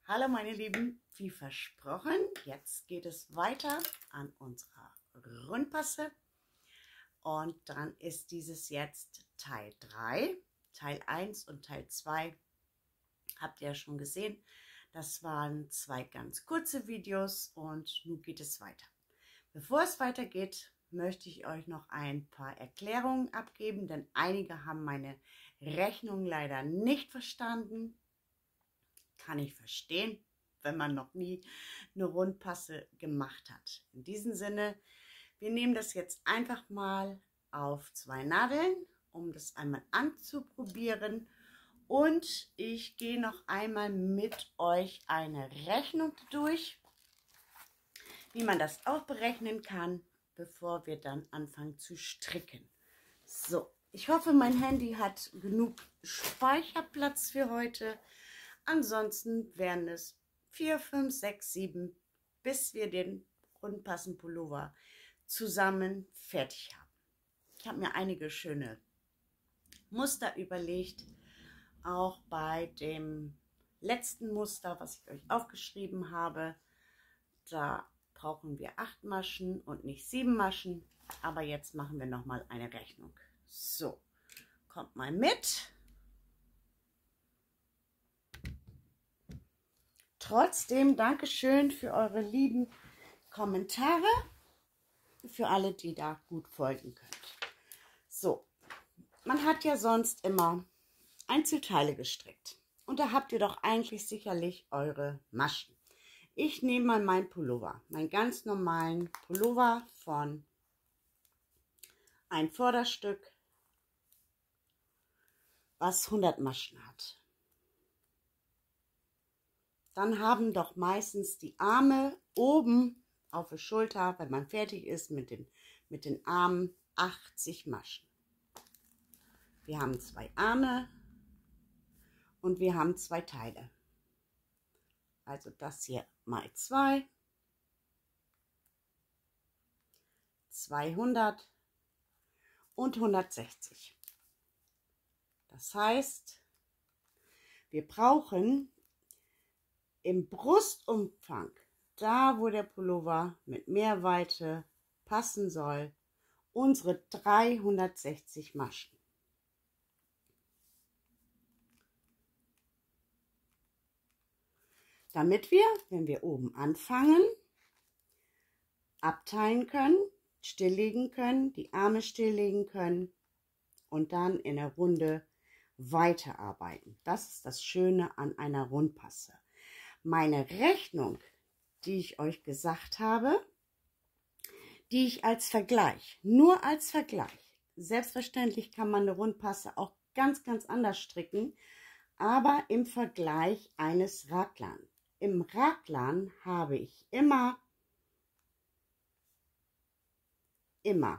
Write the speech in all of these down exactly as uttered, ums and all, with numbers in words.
Hallo meine Lieben, wie versprochen, jetzt geht es weiter an unserer Rundpasse und dann ist dieses jetzt Teil drei. Teil eins und Teil zwei habt ihr ja schon gesehen. Das waren zwei ganz kurze Videos und nun geht es weiter. Bevor es weitergeht, möchte ich euch noch ein paar Erklärungen abgeben, denn einige haben meine Rechnung leider nicht verstanden. Kann ich verstehen, wenn man noch nie eine Rundpasse gemacht hat. In diesem Sinne, wir nehmen das jetzt einfach mal auf zwei Nadeln, um das einmal anzuprobieren. Und ich gehe noch einmal mit euch eine Rechnung durch, wie man das auch berechnen kann, bevor wir dann anfangen zu stricken. So, ich hoffe, mein Handy hat genug Speicherplatz für heute. Ansonsten wären es vier, fünf, sechs, sieben, bis wir den Rundpassen-Pullover zusammen fertig haben. Ich habe mir einige schöne Muster überlegt. Auch bei dem letzten Muster, was ich euch aufgeschrieben habe, da brauchen wir acht Maschen und nicht sieben Maschen. Aber jetzt machen wir noch mal eine Rechnung. So, kommt mal mit. Trotzdem Dankeschön für eure lieben Kommentare, für alle, die da gut folgen können. So, man hat ja sonst immer Einzelteile gestrickt und da habt ihr doch eigentlich sicherlich eure Maschen. Ich nehme mal meinen Pullover, meinen ganz normalen Pullover von ein Vorderstück, was hundert Maschen hat. Dann haben doch meistens die Arme oben auf der Schulter, wenn man fertig ist mit den, mit den Armen, achtzig Maschen. Wir haben zwei Arme und wir haben zwei Teile. Also das hier mal zwei, zweihundert und hundertsechzig. Das heißt, wir brauchen im Brustumfang, da wo der Pullover mit Mehrweite passen soll, unsere dreihundertsechzig Maschen. Damit wir, wenn wir oben anfangen, abteilen können, stilllegen können, die Arme stilllegen können und dann in der Runde weiterarbeiten. Das ist das Schöne an einer Rundpasse. Meine Rechnung, die ich euch gesagt habe, die ich als Vergleich, nur als Vergleich, selbstverständlich kann man eine Rundpasse auch ganz, ganz anders stricken, aber im Vergleich eines Raglan. Im Raglan habe ich immer, immer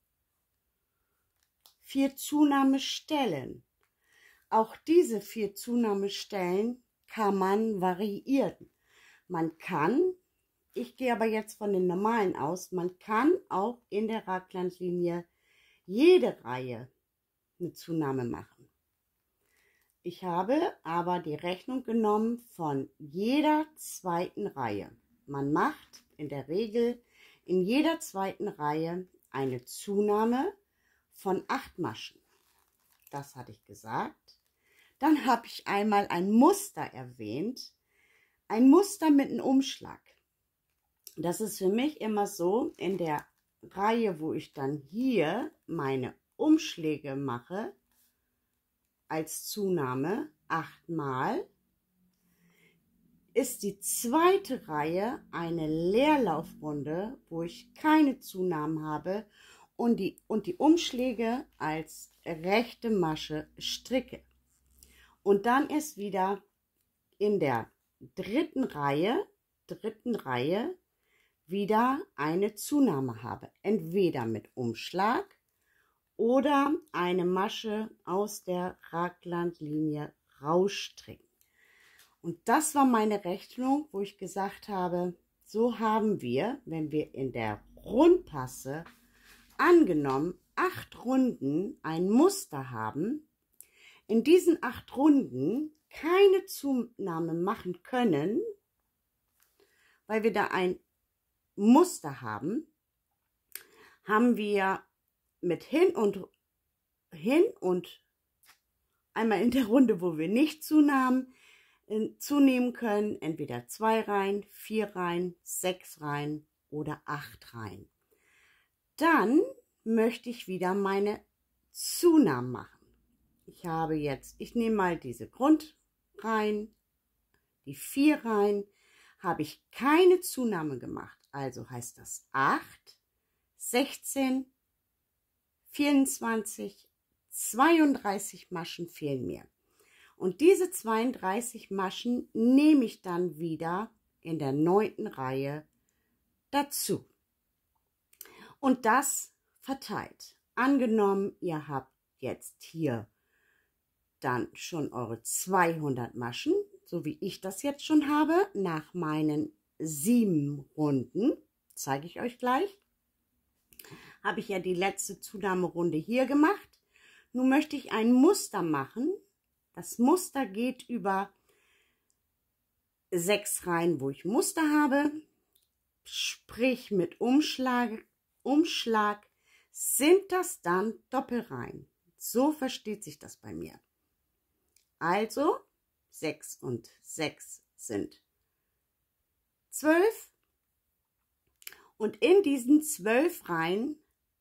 vier Zunahmestellen. Auch diese vier Zunahmestellen kann man variieren. Man kann, ich gehe aber jetzt von den normalen aus, man kann auch in der Raglanlinie jede Reihe eine Zunahme machen. Ich habe aber die Rechnung genommen von jeder zweiten Reihe. Man macht in der Regel in jeder zweiten Reihe eine Zunahme von acht Maschen. Das hatte ich gesagt. Dann habe ich einmal ein Muster erwähnt, ein Muster mit einem Umschlag. Das ist für mich immer so, in der Reihe, wo ich dann hier meine Umschläge mache, als Zunahme achtmal, ist die zweite Reihe eine Leerlaufrunde, wo ich keine Zunahmen habe und die, und die Umschläge als rechte Masche stricke. Und dann ist wieder in der dritten Reihe, dritten Reihe wieder eine Zunahme habe. Entweder mit Umschlag oder eine Masche aus der Raglanlinie rausstricken. Und das war meine Rechnung, wo ich gesagt habe, so haben wir, wenn wir in der Rundpasse angenommen acht Runden ein Muster haben, in diesen acht Runden keine Zunahme machen können, weil wir da ein Muster haben, haben wir mit hin und hin und einmal in der Runde, wo wir nicht zunahmen, zunehmen können, entweder zwei Reihen, vier Reihen, sechs Reihen oder acht Reihen. Dann möchte ich wieder meine Zunahmen machen. Ich habe jetzt, ich nehme mal diese Grundreihen, die vier Reihen, habe ich keine Zunahme gemacht. Also heißt das acht, sechzehn, vierundzwanzig, zweiunddreißig Maschen fehlen mir. Und diese zweiunddreißig Maschen nehme ich dann wieder in der neunten Reihe dazu. Und das verteilt. Angenommen, ihr habt jetzt hier dann schon eure zweihundert Maschen, so wie ich das jetzt schon habe, nach meinen sieben Runden, zeige ich euch gleich, habe ich ja die letzte Zunahmerunde hier gemacht. Nun möchte ich ein Muster machen. Das Muster geht über sechs Reihen, wo ich Muster habe, sprich mit Umschlag, Umschlag sind das dann Doppelreihen. So versteht sich das bei mir. Also sechs und sechs sind zwölf. Und in diesen zwölf Reihen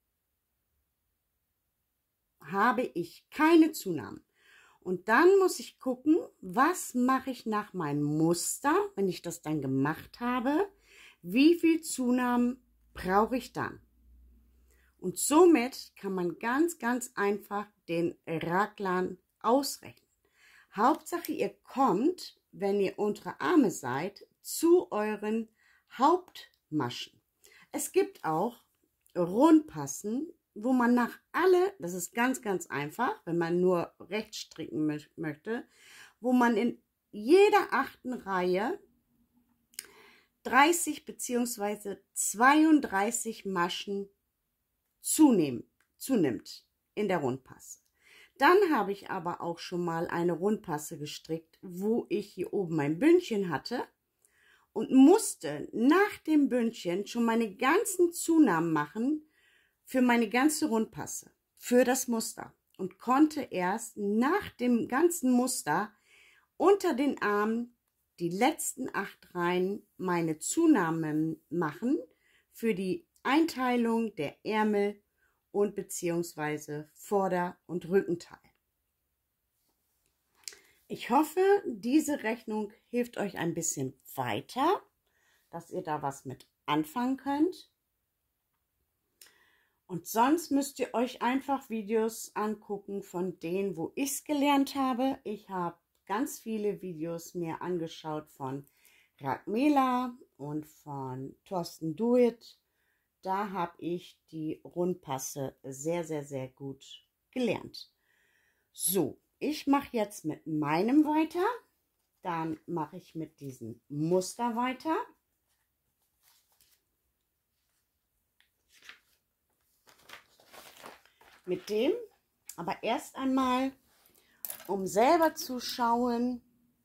habe ich keine Zunahmen. Und dann muss ich gucken, was mache ich nach meinem Muster, wenn ich das dann gemacht habe, wie viel Zunahmen brauche ich dann. Und somit kann man ganz, ganz einfach den Raglan ausrechnen. Hauptsache, ihr kommt, wenn ihr untere Arme seid, zu euren Hauptmaschen. Es gibt auch Rundpassen, wo man nach alle, das ist ganz, ganz einfach, wenn man nur rechts stricken mö möchte, wo man in jeder achten Reihe dreißig bzw. zweiunddreißig Maschen zunehmen, zunimmt in der Rundpasse. Dann habe ich aber auch schon mal eine Rundpasse gestrickt, wo ich hier oben mein Bündchen hatte und musste nach dem Bündchen schon meine ganzen Zunahmen machen, für meine ganze Rundpasse, für das Muster und konnte erst nach dem ganzen Muster unter den Armen die letzten acht Reihen meine Zunahmen machen für die Einteilung der Ärmel und beziehungsweise Vorder- und Rückenteil. Ich hoffe, diese Rechnung hilft euch ein bisschen weiter, dass ihr da was mit anfangen könnt. Und sonst müsst ihr euch einfach Videos angucken von denen, wo ich es gelernt habe. Ich habe ganz viele Videos mir angeschaut von Ragmela und von Thorsten Duit. Da habe ich die Rundpasse sehr, sehr, sehr gut gelernt. So, ich mache jetzt mit meinem weiter. Dann mache ich mit diesem Muster weiter. Mit dem, aber erst einmal, um selber zu schauen,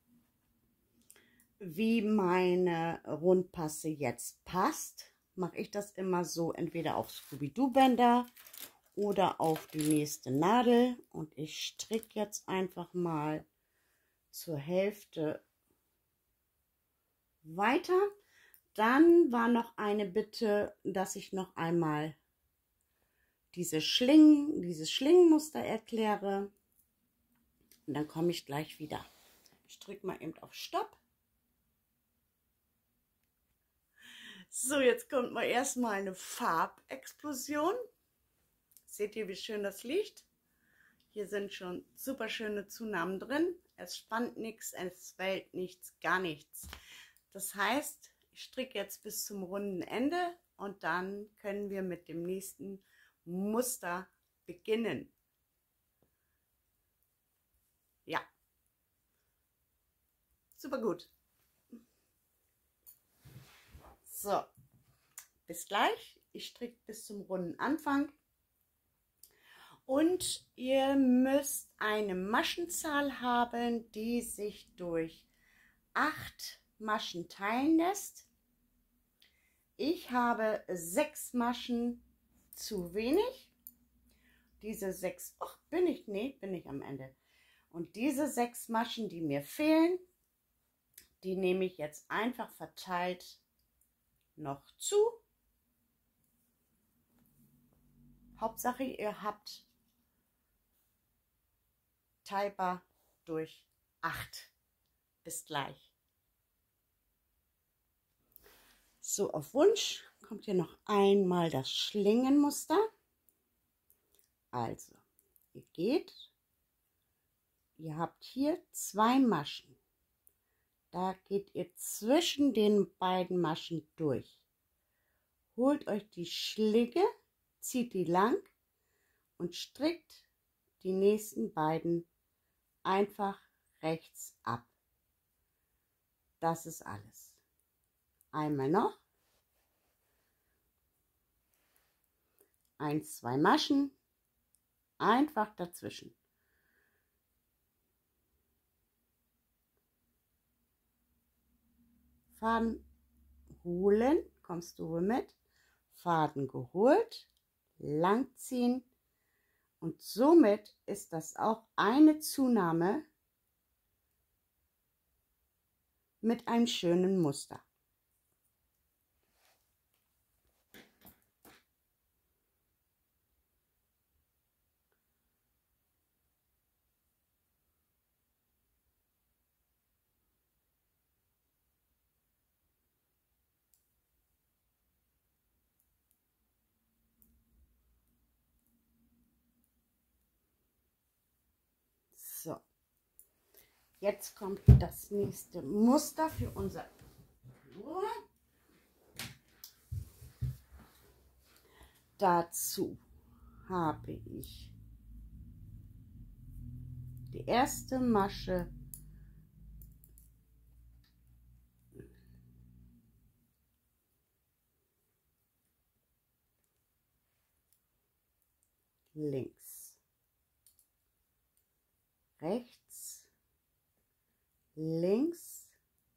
wie meine Rundpasse jetzt passt, mache ich das immer so, entweder auf Scooby-Doo-Bänder oder auf die nächste Nadel. Und ich stricke jetzt einfach mal zur Hälfte weiter. Dann war noch eine Bitte, dass ich noch einmal diese Schlingen, dieses Schlingenmuster erkläre. Und dann komme ich gleich wieder. Ich drücke mal eben auf Stopp. So, jetzt kommt mal erstmal eine Farbexplosion. Seht ihr, wie schön das liegt? Hier sind schon super schöne Zunahmen drin. Es spannt nichts, es wellt nichts, gar nichts. Das heißt, ich stricke jetzt bis zum runden Ende und dann können wir mit dem nächsten Muster beginnen. Ja, super gut. So, bis gleich. Ich stricke bis zum runden Anfang Und ihr müsst eine Maschenzahl haben, die sich durch acht Maschen teilen lässt. Ich habe sechs Maschen zu wenig. Diese sechs, ach, bin ich, nee, bin ich am Ende. Und diese sechs Maschen, die mir fehlen, die nehme ich jetzt einfach verteilt noch zu. Hauptsache, ihr habt teilbar durch acht. Bis gleich. So, auf Wunsch kommt hier noch einmal das Schlingenmuster. Also, ihr geht, ihr habt hier zwei Maschen. Da geht ihr zwischen den beiden Maschen durch. Holt euch die Schlinge, zieht die lang und strickt die nächsten beiden einfach rechts ab. Das ist alles. Einmal noch. Eins, zwei Maschen. Einfach dazwischen. Faden holen. Kommst du mit? Faden geholt. Langziehen. Und somit ist das auch eine Zunahme mit einem schönen Muster. So, jetzt kommt das nächste Muster für unser Flur. Dazu habe ich die erste Masche links, rechts, links,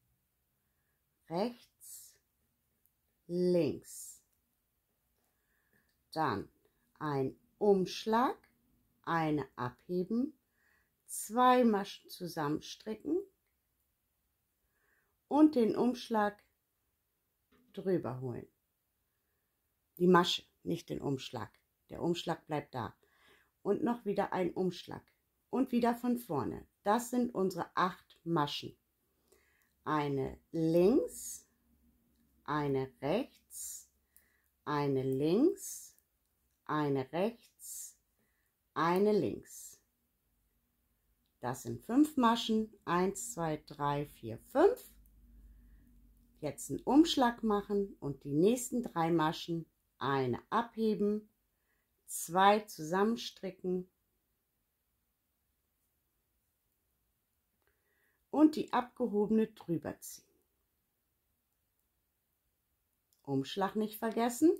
rechts, links. Dann ein Umschlag, eine abheben, zwei Maschen zusammenstricken und den Umschlag drüber holen. Die Masche, nicht den Umschlag. Der Umschlag bleibt da. Und noch wieder ein Umschlag. Und wieder von vorne. Das sind unsere acht Maschen. Eine links, eine rechts, eine links, eine rechts, eine links. Das sind fünf Maschen. Eins, zwei, drei, vier, fünf. Jetzt einen Umschlag machen und die nächsten drei Maschen, eine abheben, zwei zusammenstricken und die abgehobene drüber ziehen. Umschlag nicht vergessen.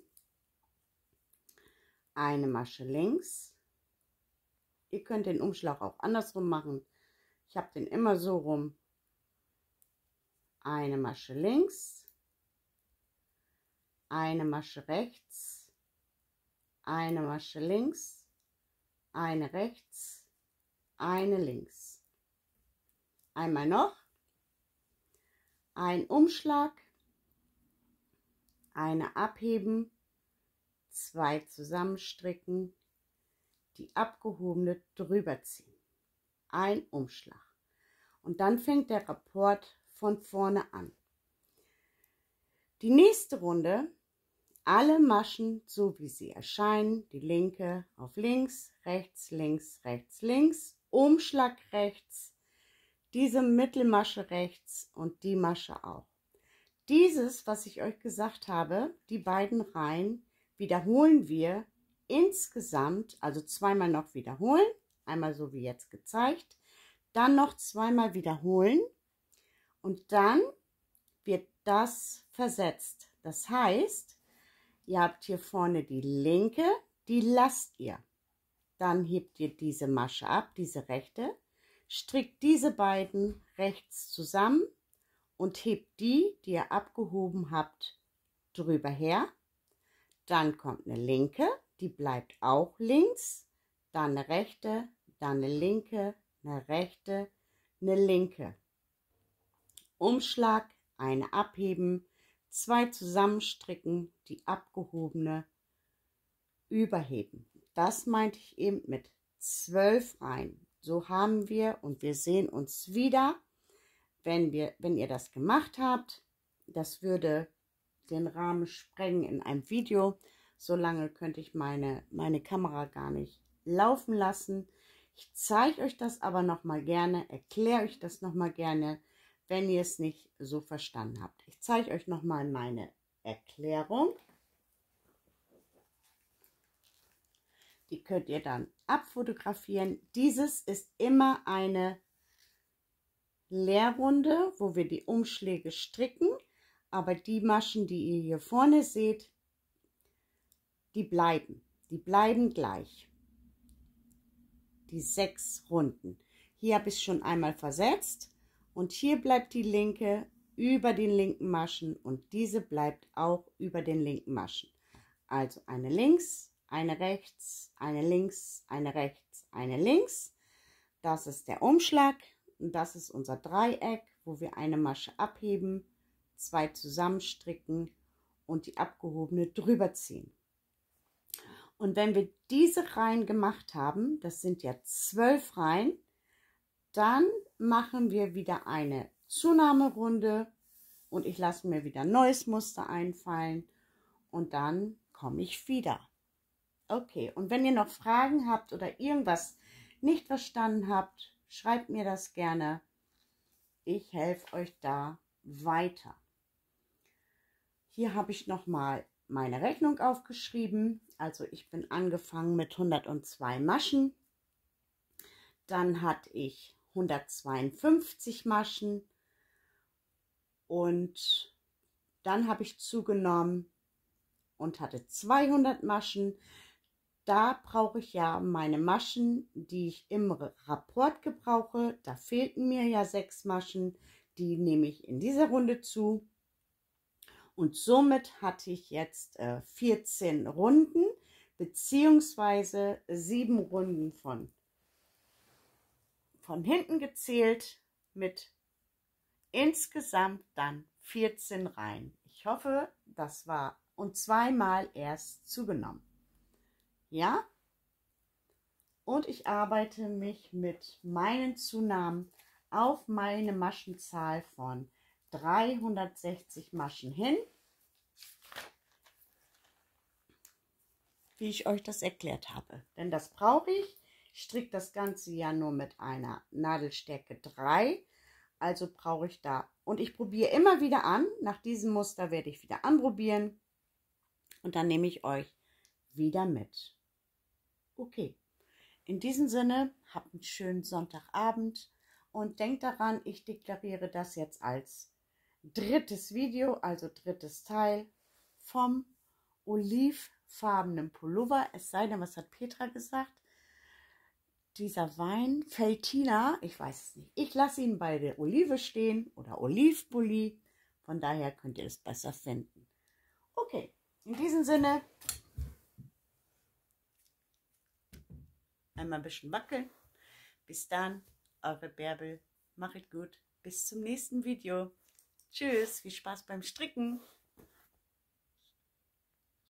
Eine Masche links. Ihr könnt den Umschlag auch andersrum machen. Ich habe den immer so rum. Eine Masche links, eine Masche rechts, eine Masche links, eine rechts, eine links. Einmal noch. Ein Umschlag, eine abheben, zwei zusammenstricken, die abgehobene drüber ziehen. Ein Umschlag. Und dann fängt der Rapport von vorne an. Die nächste Runde, alle Maschen so wie sie erscheinen, die linke auf links, rechts, links, rechts, links, Umschlag rechts, diese Mittelmasche rechts und die Masche auch. Dieses, was ich euch gesagt habe, die beiden Reihen wiederholen wir insgesamt, also zweimal noch wiederholen, einmal so wie jetzt gezeigt, dann noch zweimal wiederholen. Und dann wird das versetzt. Das heißt, ihr habt hier vorne die linke, die lasst ihr. Dann hebt ihr diese Masche ab, diese rechte, strickt diese beiden rechts zusammen und hebt die, die ihr abgehoben habt, drüber her. Dann kommt eine linke, die bleibt auch links, dann eine rechte, dann eine linke, eine rechte, eine linke. Umschlag, eine abheben, zwei zusammenstricken, die abgehobene überheben. Das meinte ich eben mit zwölf Reihen. So haben wir, und wir sehen uns wieder, wenn, wir, wenn ihr das gemacht habt. Das würde den Rahmen sprengen in einem Video. So lange könnte ich meine, meine Kamera gar nicht laufen lassen. Ich zeige euch das aber noch mal gerne, erkläre euch das noch mal gerne, wenn ihr es nicht so verstanden habt. Ich zeige euch noch mal meine Erklärung. Die könnt ihr dann abfotografieren. Dieses ist immer eine Leerrunde, wo wir die Umschläge stricken. Aber die Maschen, die ihr hier vorne seht, die bleiben. Die bleiben gleich. Die sechs Runden. Hier habe ich es schon einmal versetzt. Und hier bleibt die linke über den linken Maschen. Und diese bleibt auch über den linken Maschen. Also eine links, eine rechts, eine links, eine rechts, eine links. Das ist der Umschlag. Und das ist unser Dreieck, wo wir eine Masche abheben, zwei zusammenstricken und die abgehobene drüber ziehen. Und wenn wir diese Reihen gemacht haben, das sind ja zwölf Reihen, dann machen wir wieder eine Zunahmerunde und ich lasse mir wieder ein neues Muster einfallen und dann komme ich wieder. Okay, und wenn ihr noch Fragen habt oder irgendwas nicht verstanden habt, schreibt mir das gerne. Ich helfe euch da weiter. Hier habe ich nochmal meine Rechnung aufgeschrieben. Also ich bin angefangen mit hundertzwei Maschen. Dann hatte ich hundertzweiundfünfzig Maschen. Und dann habe ich zugenommen und hatte zweihundert Maschen. Da brauche ich ja meine Maschen, die ich im Rapport gebrauche. Da fehlten mir ja sechs Maschen. Die nehme ich in dieser Runde zu. Und somit hatte ich jetzt äh, vierzehn Runden, beziehungsweise sieben Runden von, von hinten gezählt, mit insgesamt dann vierzehn Reihen. Ich hoffe, das war und zweimal erst zugenommen. Ja? Und ich arbeite mich mit meinen Zunahmen auf meine Maschenzahl von dreihundertsechzig Maschen hin, wie ich euch das erklärt habe. Denn das brauche ich. Ich stricke das Ganze ja nur mit einer Nadelstärke drei. Also brauche ich da. Und ich probiere immer wieder an. Nach diesem Muster werde ich wieder anprobieren. Und dann nehme ich euch wieder mit. Okay. In diesem Sinne, habt einen schönen Sonntagabend. Und denkt daran, ich deklariere das jetzt als drittes Video, also drittes Teil vom olivfarbenen Pullover. Es sei denn, was hat Petra gesagt? Dieser Wein, Feltina, ich weiß es nicht. Ich lasse ihn bei der Olive stehen oder Olivpulli. Von daher könnt ihr es besser finden. Okay, in diesem Sinne, einmal ein bisschen wackeln. Bis dann, eure Bärbel. Macht gut. Bis zum nächsten Video. Tschüss, viel Spaß beim Stricken.